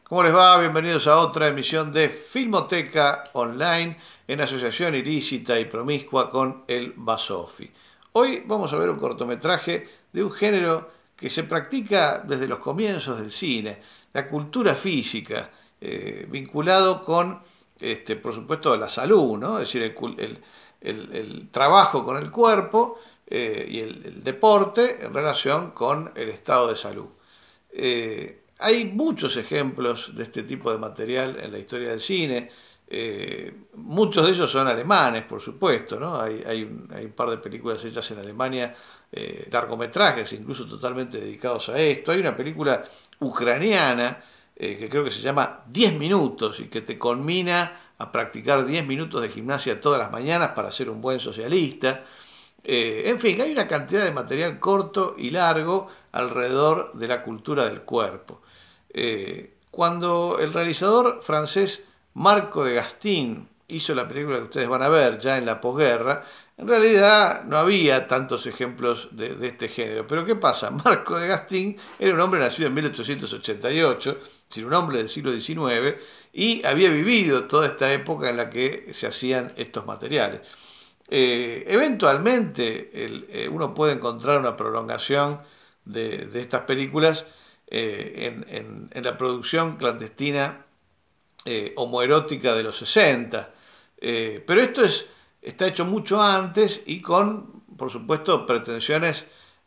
¿Cómo les va? Bienvenidos a otra emisión de Filmoteca Online en asociación ilícita y promiscua con el Basofi. Hoy vamos a ver un cortometraje de un género que se practica desde los comienzos del cine, la cultura física, vinculado con, por supuesto, la salud, ¿no? Es decir, el trabajo con el cuerpo y el deporte en relación con el estado de salud. Hay muchos ejemplos de este tipo de material en la historia del cine. Muchos de ellos son alemanes, por supuesto, ¿no? Hay un par de películas hechas en Alemania, largometrajes, incluso totalmente dedicados a esto. Hay una película ucraniana que creo que se llama 10 minutos y que te conmina a practicar 10 minutos de gimnasia todas las mañanas para ser un buen socialista. En fin, hay una cantidad de material corto y largo alrededor de la cultura del cuerpo. Cuando el realizador francés Marco de Gastin hizo la película que ustedes van a ver ya en la posguerra, en realidad no había tantos ejemplos de este género. Pero ¿qué pasa? Marco de Gastin era un hombre nacido en 1888, es decir, un hombre del siglo XIX, y había vivido toda esta época en la que se hacían estos materiales. Eventualmente uno puede encontrar una prolongación de estas películas en la producción clandestina homoerótica de los 60. Pero esto está hecho mucho antes y con, por supuesto, pretensiones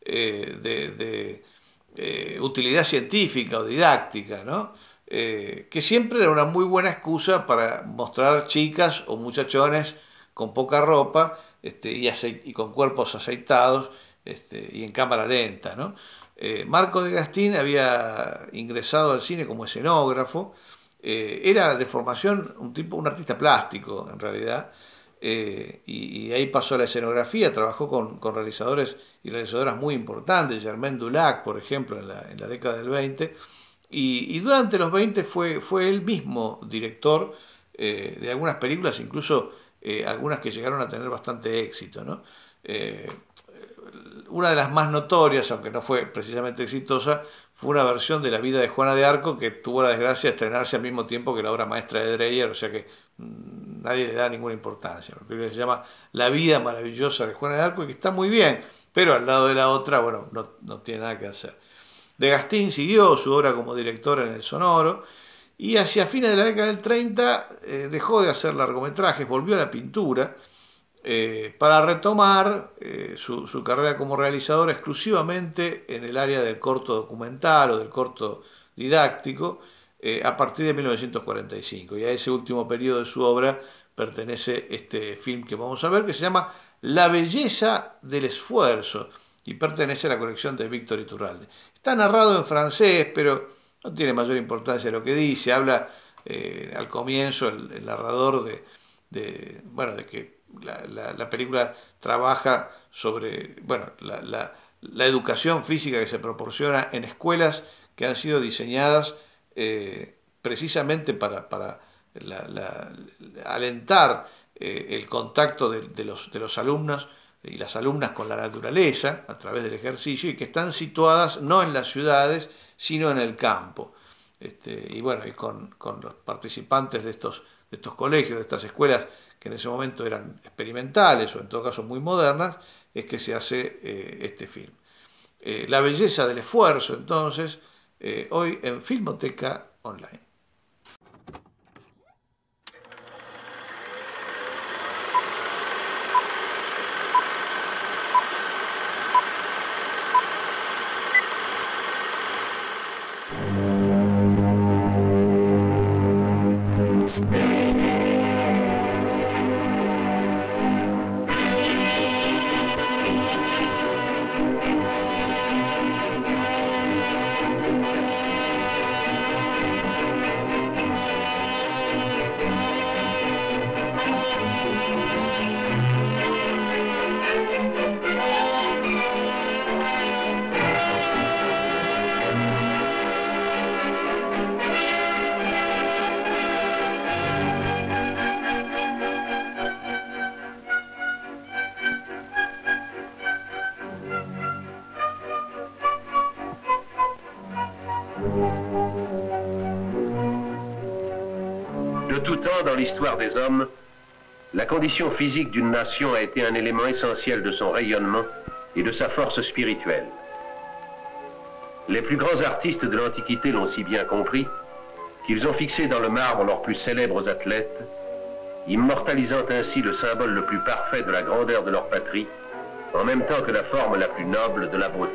de utilidad científica o didáctica, ¿no? Que siempre era una muy buena excusa para mostrar chicas o muchachones con poca ropa y con cuerpos aceitados y en cámara lenta, ¿no? Marco de Gastin había ingresado al cine como escenógrafo, era de formación un artista plástico en realidad, y ahí pasó a la escenografía, trabajó con realizadores y realizadoras muy importantes, Germaine Dulac, por ejemplo, en la década del 20, y durante los 20 fue él mismo director de algunas películas, incluso algunas que llegaron a tener bastante éxito, ¿no? Una de las más notorias, aunque no fue precisamente exitosa, fue una versión de La vida de Juana de Arco que tuvo la desgracia de estrenarse al mismo tiempo que la obra maestra de Dreyer, o sea que nadie le da ninguna importancia. La película se llama La vida maravillosa de Juana de Arco y que está muy bien, pero al lado de la otra, bueno, no tiene nada que hacer. De Gastin siguió su obra como director en el sonoro y hacia fines de la década del 30 dejó de hacer largometrajes, volvió a la pintura para retomar su carrera como realizador exclusivamente en el área del corto documental o del corto didáctico a partir de 1945. Y a ese último periodo de su obra pertenece este film que vamos a ver, que se llama La belleza del esfuerzo y pertenece a la colección de Víctor Iturralde. Está narrado en francés, pero no tiene mayor importancia lo que dice. Habla al comienzo el narrador de que la película trabaja sobre la educación física que se proporciona en escuelas que han sido diseñadas precisamente para alentar el contacto de los alumnos y las alumnas con la naturaleza a través del ejercicio y que están situadas no en las ciudades sino en el campo. Y con los participantes de estos colegios, de estas escuelas que en ese momento eran experimentales o en todo caso muy modernas, es que se hace este film. La belleza del esfuerzo, entonces, hoy en Filmoteca Online. temps, dans l'histoire des hommes, la condition physique d'une nation a été un élément essentiel de son rayonnement et de sa force spirituelle. Les plus grands artistes de l'Antiquité l'ont si bien compris qu'ils ont fixé dans le marbre leurs plus célèbres athlètes, immortalisant ainsi le symbole le plus parfait de la grandeur de leur patrie, en même temps que la forme la plus noble de la beauté.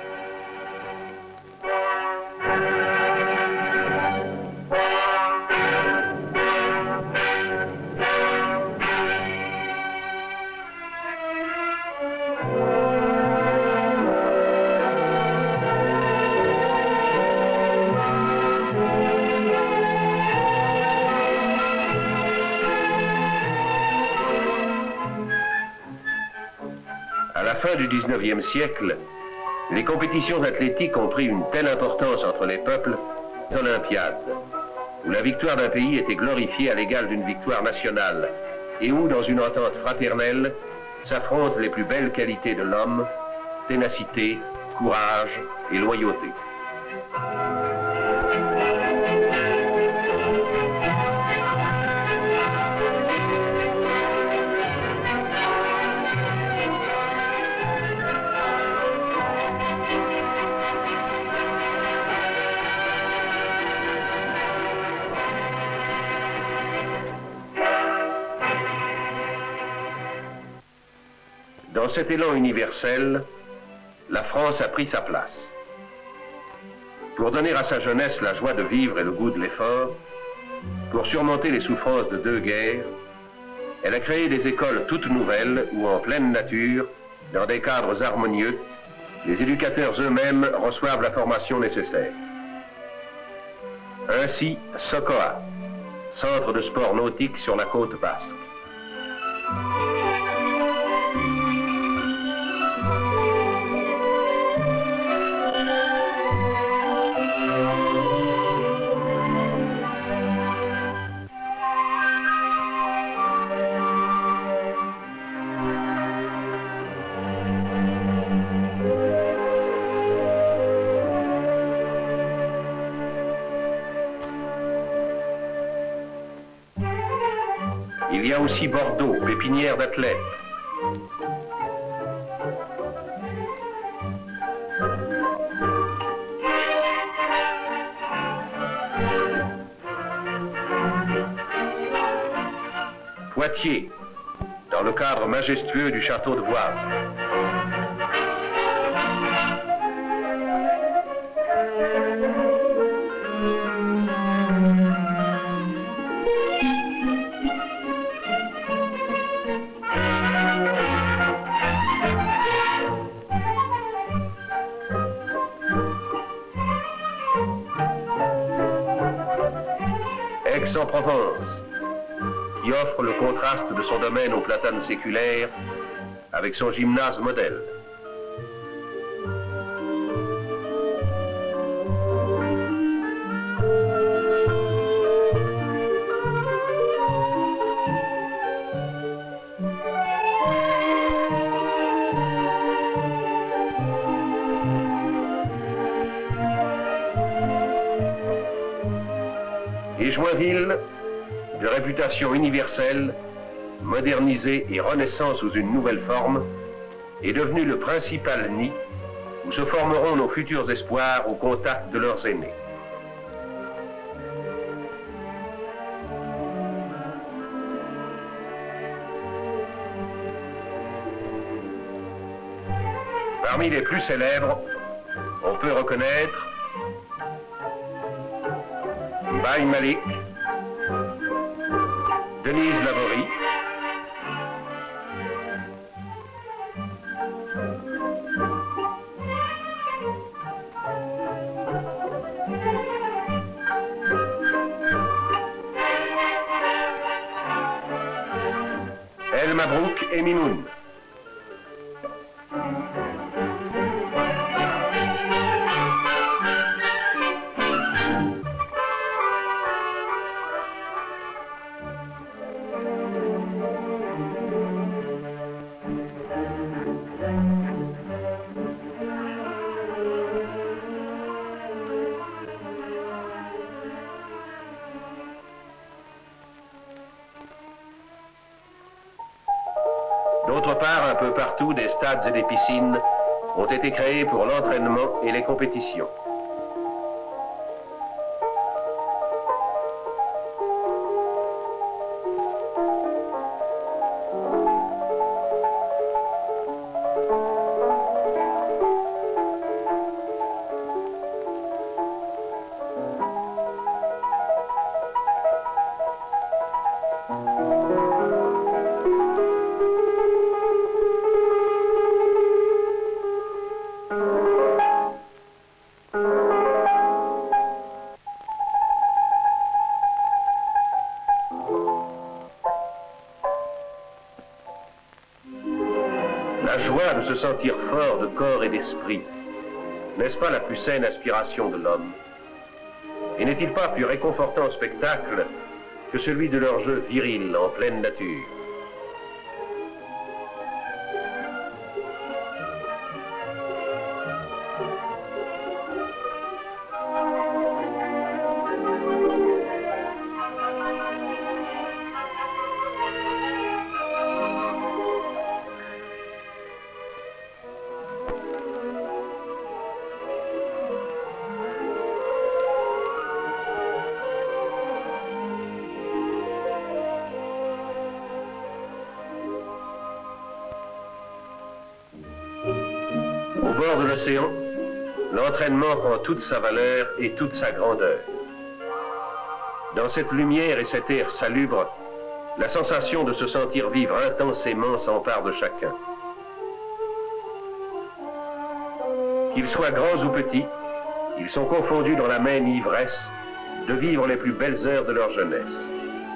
À la fin du XIXe siècle, les compétitions athlétiques ont pris une telle importance entre les peuples, les Olympiades, où la victoire d'un pays était glorifiée à l'égal d'une victoire nationale, et où, dans une entente fraternelle, s'affrontent les plus belles qualités de l'homme, ténacité, courage et loyauté. Dans cet élan universel, la France a pris sa place. Pour donner à sa jeunesse la joie de vivre et le goût de l'effort, pour surmonter les souffrances de 2 guerres, elle a créé des écoles toutes nouvelles où, en pleine nature, dans des cadres harmonieux, les éducateurs eux-mêmes reçoivent la formation nécessaire. Ainsi, Sokoa, centre de sport nautique sur la côte basque. Il y a aussi Bordeaux, pépinière d'athlètes. Poitiers, dans le cadre majestueux du château de Voile. Aix-en-Provence, qui offre le contraste de son domaine aux platanes séculaires avec son gymnase modèle. Et Joinville, de réputation universelle, modernisée et renaissant sous une nouvelle forme, est devenu le principal nid où se formeront nos futurs espoirs au contact de leurs aînés. Parmi les plus célèbres, on peut reconnaître Baye Malik, Denise Laborie, El Mabrouk et Mimoun. partout, des stades et des piscines ont été créés pour l'entraînement et les compétitions. La joie de se sentir fort de corps et d'esprit, n'est-ce pas la plus saine aspiration de l'homme? Et n'est-il pas plus réconfortant spectacle que celui de leur jeu viril en pleine nature? Au bord de l'océan, l'entraînement prend toute sa valeur et toute sa grandeur. Dans cette lumière et cet air salubre, la sensation de se sentir vivre intensément s'empare de chacun. Qu'ils soient grands ou petits, ils sont confondus dans la même ivresse de vivre les plus belles heures de leur jeunesse.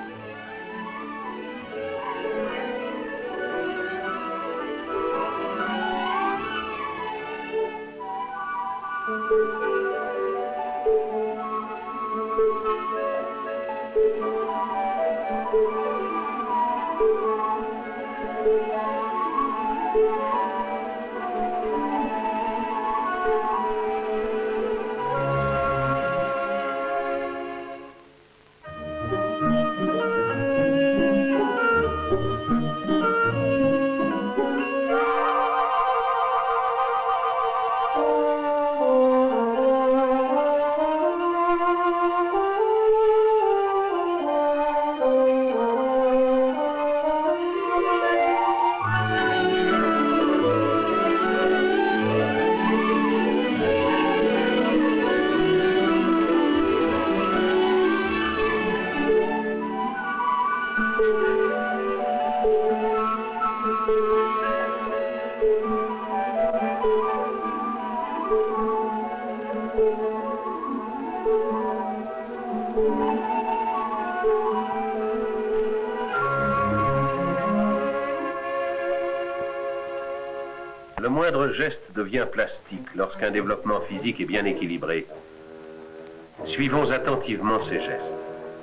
Le moindre geste devient plastique lorsqu'un développement physique est bien équilibré. Suivons attentivement ces gestes.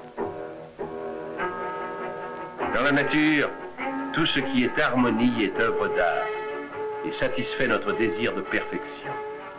Dans la nature, tout ce qui est harmonie est œuvre d'art et satisfait notre désir de perfection.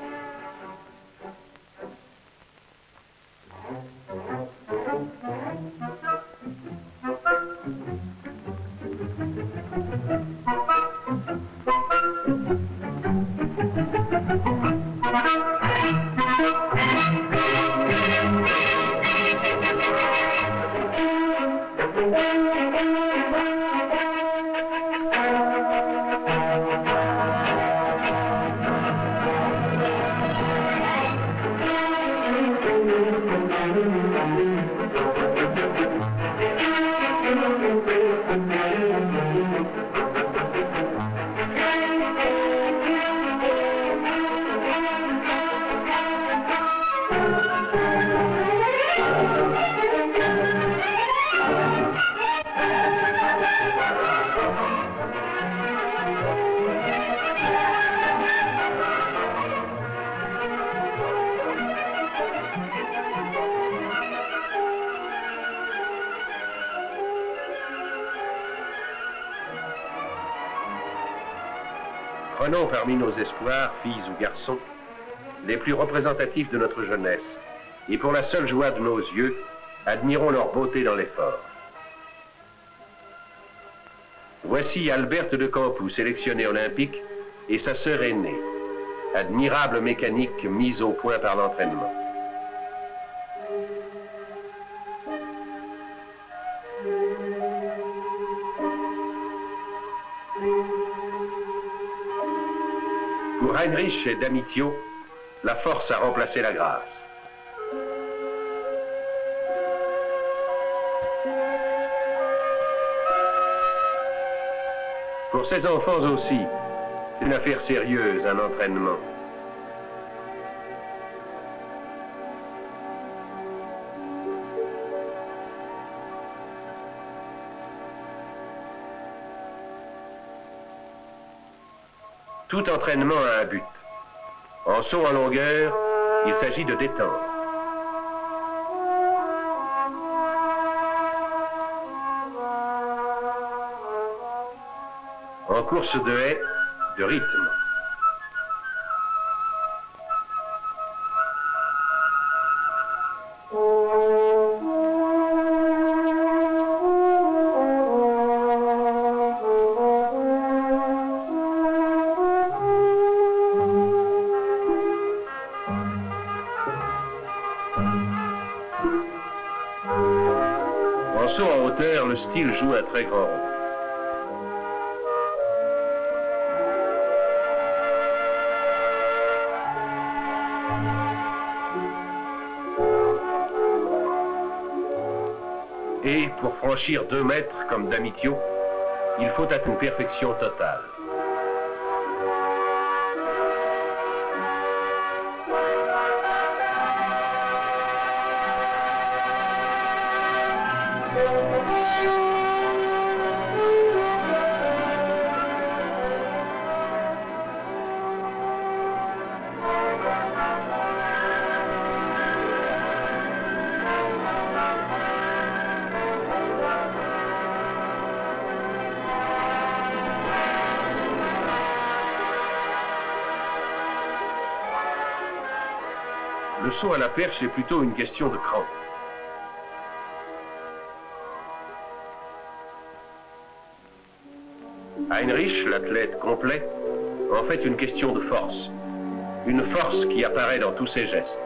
Prenons parmi nos espoirs, filles ou garçons, les plus représentatifs de notre jeunesse, et pour la seule joie de nos yeux, admirons leur beauté dans l'effort. Voici Alberte de Campos, sélectionnée olympique, et sa sœur aînée. Admirable mécanique mise au point par l'entraînement. Pour Heinrich et Damitio, la force a remplacé la grâce. Pour ces enfants aussi, c'est une affaire sérieuse, un entraînement. Tout entraînement a un but. En saut en longueur, il s'agit de détendre. En course de haie, de rythme. En saut en hauteur, le style joue un très grand rôle. Et pour franchir 2 mètres comme Damitio, il faut atteindre une perfection totale. Le saut à la perche est plutôt une question de cran. Heinrich, l'athlète complet, en fait une question de force. Une force qui apparaît dans tous ses gestes.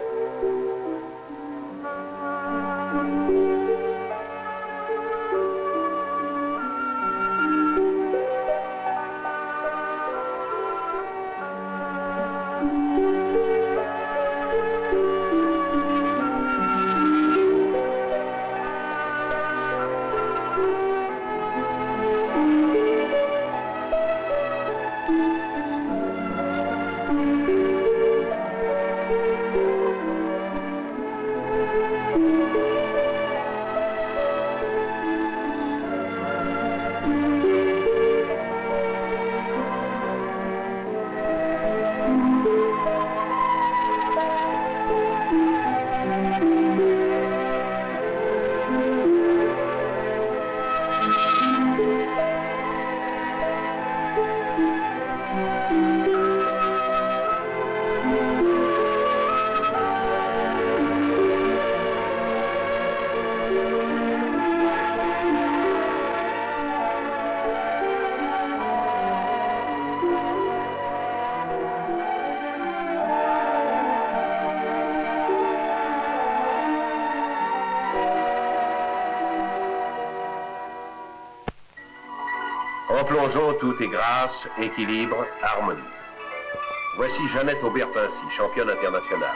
En plongeon, tout est grâce, équilibre, harmonie. Voici Jeannette Aubert-Pincy, championne internationale.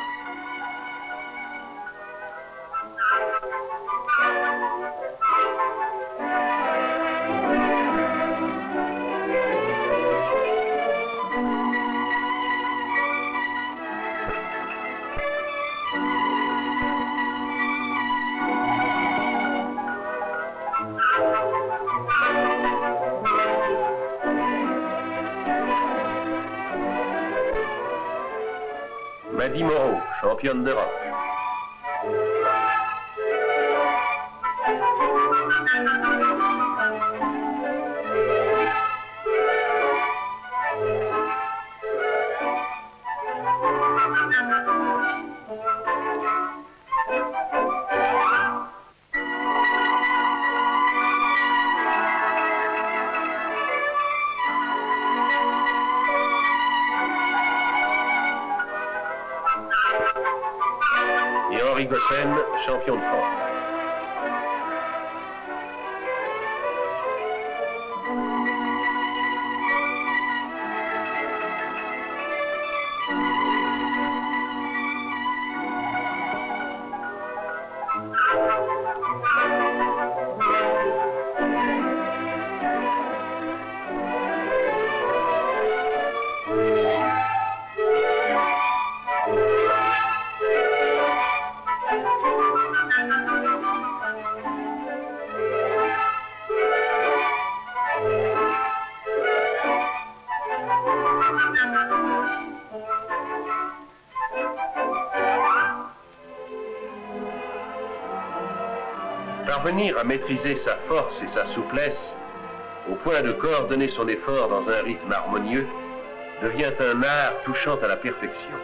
Maddy Moreau, championne d'Europe. Henri Gossen, champion de France. Parvenir à maîtriser sa force et sa souplesse, au point de coordonner son effort dans un rythme harmonieux, devient un art touchant à la perfection.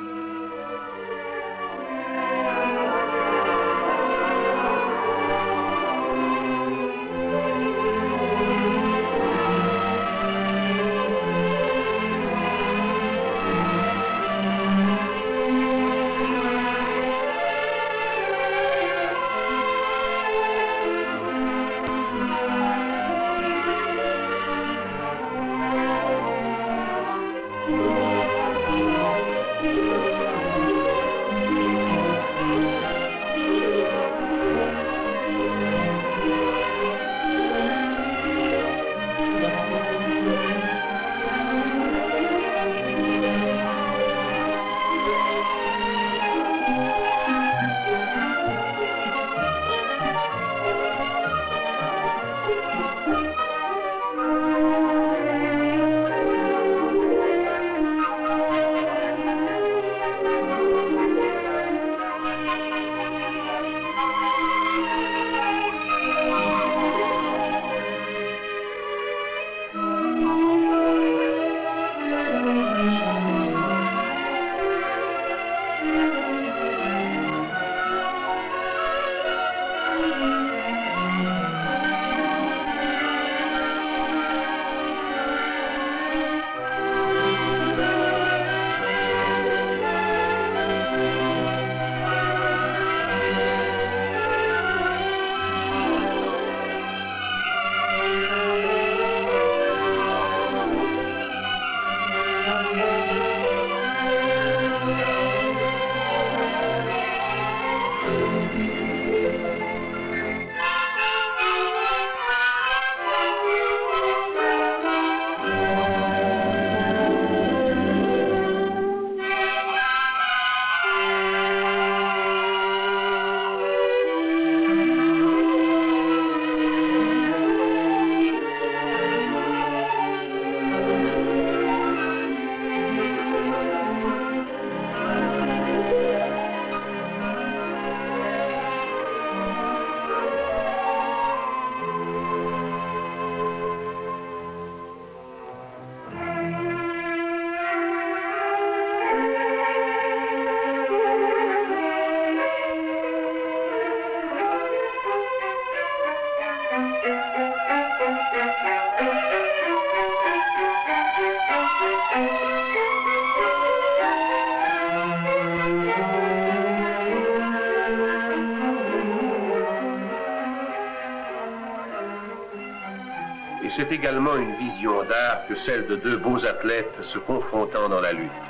Et c'est également une vision d'art que celle de deux beaux athlètes se confrontant dans la lutte.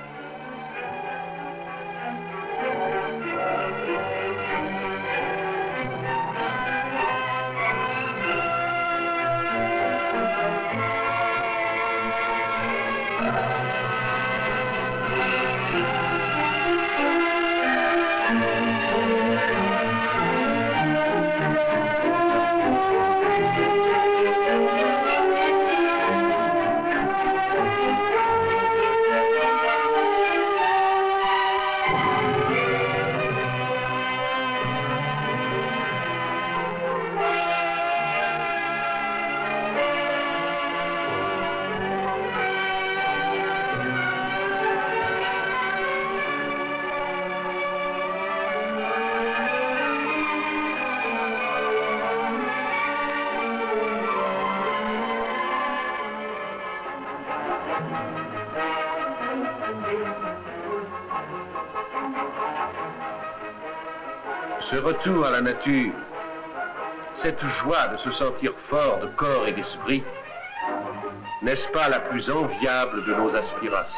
Ce retour à la nature, cette joie de se sentir fort de corps et d'esprit, n'est-ce pas la plus enviable de nos aspirations ?